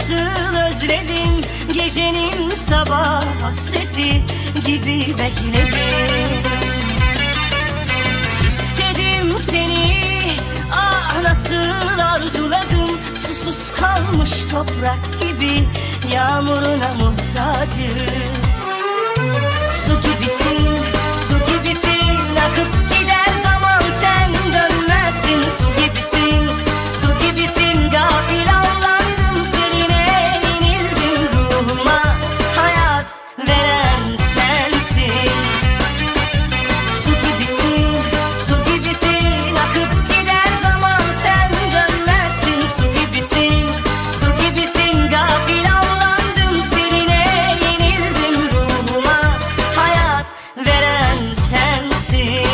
nasıl özledim, gecenin sabah hasreti gibi bekledim. İstedim seni, ah nasıl arzuladım, susuz kalmış toprak gibi yağmuruna muhtacım. Su gibisin, su gibisin, akıp gider zaman sen dönmezsin. Su gibisin, su gibisin, gafil avlandım seninle, yenildim ruhuma, hayat veren sensin. Su gibisin, su gibisin, akıp gider zaman sen dönmezsin. Su gibisin, su gibisin, gafil avlandım seninle, yenildim ruhuma, hayat veren sensin.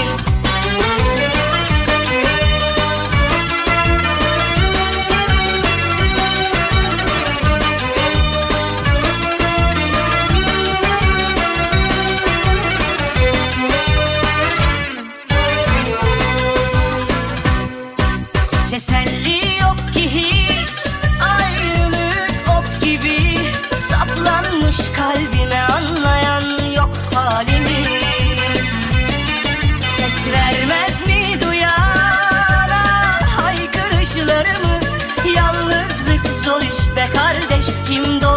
Teselli yok ki hiç, ayrılık ok gibi saplanmış kalbime, anlayan yok halimi. Ses vermez mi duyana haykırışlarımı, yalnızlık zor iş be kardeş, kim doğru